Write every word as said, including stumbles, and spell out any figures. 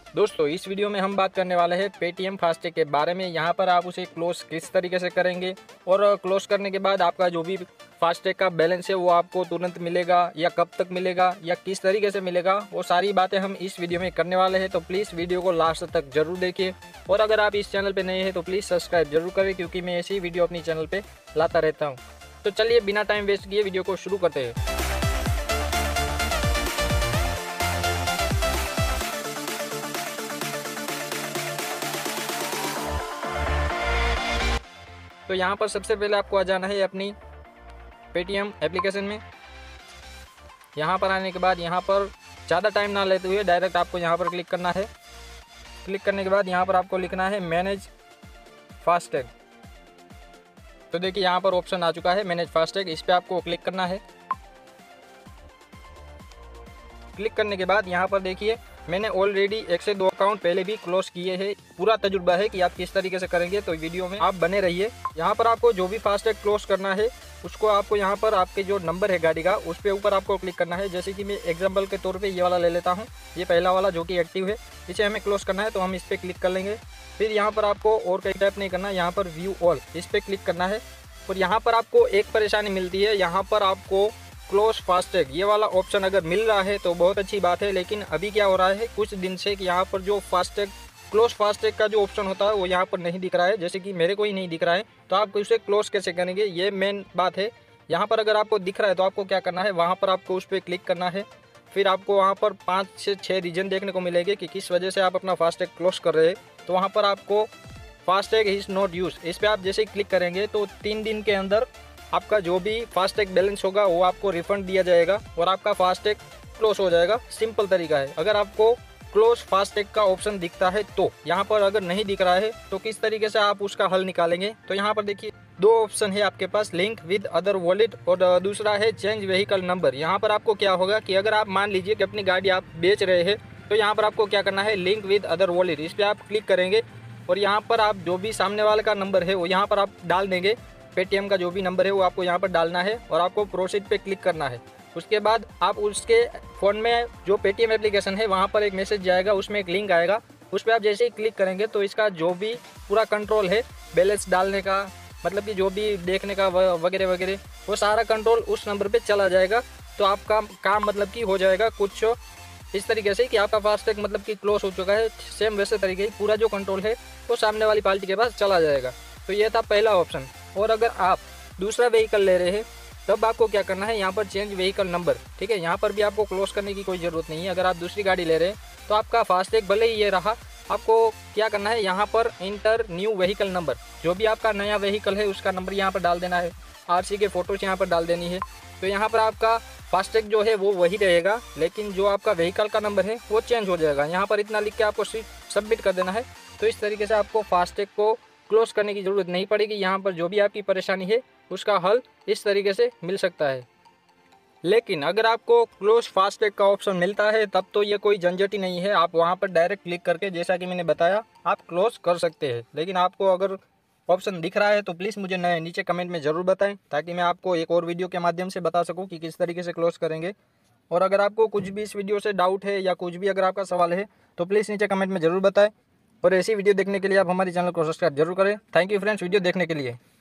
दोस्तों इस वीडियो में हम बात करने वाले हैं पेटीएम फास्टैग के बारे में। यहाँ पर आप उसे क्लोज किस तरीके से करेंगे और क्लोज करने के बाद आपका जो भी फास्टैग का बैलेंस है वो आपको तुरंत मिलेगा या कब तक मिलेगा या किस तरीके से मिलेगा, वो सारी बातें हम इस वीडियो में करने वाले हैं। तो प्लीज़ वीडियो को लास्ट तक जरूर देखिए और अगर आप इस चैनल पर नए हैं तो प्लीज़ सब्सक्राइब जरूर करें, क्योंकि मैं ऐसी वीडियो अपनी चैनल पर लाता रहता हूँ। तो चलिए बिना टाइम वेस्ट किए वीडियो को शुरू करते हैं। तो यहाँ पर सबसे पहले आपको आ जाना है अपनी पेटीएम एप्लीकेशन में। यहाँ पर आने के बाद यहाँ पर ज़्यादा टाइम ना लेते हुए डायरेक्ट आपको यहाँ पर क्लिक करना है। क्लिक करने के बाद यहाँ पर आपको लिखना है मैनेज फास्टैग। तो देखिए यहाँ पर ऑप्शन आ चुका है मैनेज फास्टैग, इस पर आपको क्लिक करना है। क्लिक करने के बाद यहाँ पर देखिए मैंने ऑलरेडी एक से दो अकाउंट पहले भी क्लोज किए हैं। पूरा तजुर्बा है कि आप किस तरीके से करेंगे, तो वीडियो में आप बने रहिए। यहाँ पर आपको जो भी फास्टैग क्लोज करना है उसको आपको यहाँ पर आपके जो नंबर है गाड़ी का उस पे ऊपर आपको क्लिक करना है। जैसे कि मैं एग्जांपल के तौर पे ये वाला ले लेता हूँ, ये पहला वाला जो कि एक्टिव है, इसे हमें क्लोज करना है तो हम इस पर क्लिक कर लेंगे। फिर यहाँ पर आपको और कहीं टाइप नहीं करना, यहाँ पर व्यू ऑल इस पर क्लिक करना है। और यहाँ पर आपको एक परेशानी मिलती है, यहाँ पर आपको क्लोज फास्टैग ये वाला ऑप्शन अगर मिल रहा है तो बहुत अच्छी बात है, लेकिन अभी क्या हो रहा है कुछ दिन से कि यहाँ पर जो फास्टैग क्लोज फास्टैग का जो ऑप्शन होता है वो यहाँ पर नहीं दिख रहा है। जैसे कि मेरे को ही नहीं दिख रहा है, तो आप उसे क्लोज कैसे करेंगे ये मेन बात है। यहाँ पर अगर आपको दिख रहा है तो आपको क्या करना है, वहाँ पर आपको उस पर क्लिक करना है। फिर आपको वहाँ पर पाँच से छः रीजन देखने को मिलेंगे कि किस वजह से आप अपना फास्टैग क्लोज कर रहे हैं। तो वहाँ पर आपको फास्टैग इज़ नॉट यूज, इस पर आप जैसे ही क्लिक करेंगे तो तीन दिन के अंदर आपका जो भी फास्टैग बैलेंस होगा वो आपको रिफंड दिया जाएगा और आपका फास्टैग क्लोज हो जाएगा। सिंपल तरीका है। अगर आपको क्लोज फास्टैग का ऑप्शन दिखता है तो यहाँ पर, अगर नहीं दिख रहा है तो किस तरीके से आप उसका हल निकालेंगे, तो यहाँ पर देखिए दो ऑप्शन है आपके पास, लिंक विद अदर वॉलेट और दूसरा है चेंज व्हीकल नंबर। यहाँ पर आपको क्या होगा कि अगर आप मान लीजिए कि अपनी गाड़ी आप बेच रहे हैं तो यहाँ पर आपको क्या करना है, लिंक विद अदर वॉलेट इस पर आप क्लिक करेंगे और यहाँ पर आप जो भी सामने वाले का नंबर है वो यहाँ पर आप डाल देंगे। पेटीएम का जो भी नंबर है वो आपको यहाँ पर डालना है और आपको प्रोसीड पे क्लिक करना है। उसके बाद आप उसके फ़ोन में जो पेटीएम एप्लीकेशन है वहाँ पर एक मैसेज जाएगा, उसमें एक लिंक आएगा, उस पर आप जैसे ही क्लिक करेंगे तो इसका जो भी पूरा कंट्रोल है बैलेंस डालने का, मतलब कि जो भी देखने का वगैरह वगैरह, वो सारा कंट्रोल उस नंबर पर चला जाएगा। तो आपका काम मतलब कि हो जाएगा कुछ इस तरीके से कि आपका फास्टैग मतलब कि क्लोज हो चुका है। सेम वैसे तरीके ही पूरा जो कंट्रोल है वो सामने वाली पार्टी के पास चला जाएगा। तो ये था पहला ऑप्शन। और अगर आप दूसरा व्हीकल ले रहे हैं तब आपको क्या करना है, यहाँ पर चेंज व्हीकल नंबर, ठीक है, यहाँ पर भी आपको क्लोज करने की कोई ज़रूरत नहीं है। अगर आप दूसरी गाड़ी ले रहे हैं तो आपका फास्टैग भले ही ये रहा, आपको क्या करना है, यहाँ पर इंटर न्यू व्हीकल नंबर, जो भी आपका नया व्हीकल है उसका नंबर यहाँ पर डाल देना है। आरसी के फ़ोटोज़ यहाँ पर डाल देनी है। तो यहाँ पर आपका फास्टैग जो है वो वही रहेगा, लेकिन जो आपका व्हीकल का नंबर है वो चेंज हो जाएगा। यहाँ पर इतना लिख के आपको सबमिट कर देना है। तो इस तरीके से आपको फास्टैग को क्लोज करने की ज़रूरत नहीं पड़ेगी। यहाँ पर जो भी आपकी परेशानी है उसका हल इस तरीके से मिल सकता है। लेकिन अगर आपको क्लोज फास्टैग का ऑप्शन मिलता है तब तो ये कोई झंझट ही नहीं है, आप वहाँ पर डायरेक्ट क्लिक करके जैसा कि मैंने बताया आप क्लोज कर सकते हैं। लेकिन आपको अगर ऑप्शन दिख रहा है तो प्लीज़ मुझे नए नीचे कमेंट में ज़रूर बताएं, ताकि मैं आपको एक और वीडियो के माध्यम से बता सकूँ कि किस तरीके से क्लोज करेंगे। और अगर आपको कुछ भी इस वीडियो से डाउट है या कुछ भी अगर आपका सवाल है तो प्लीज़ नीचे कमेंट में ज़रूर बताएं। और ऐसी वीडियो देखने के लिए आप हमारे चैनल को सब्सक्राइब जरूर करें। थैंक यू फ्रेंड्स वीडियो देखने के लिए।